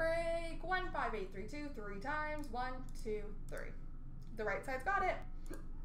break. 1, 5, 8, 3, 2, 3 times. 1, 2, 3. The right side's got it.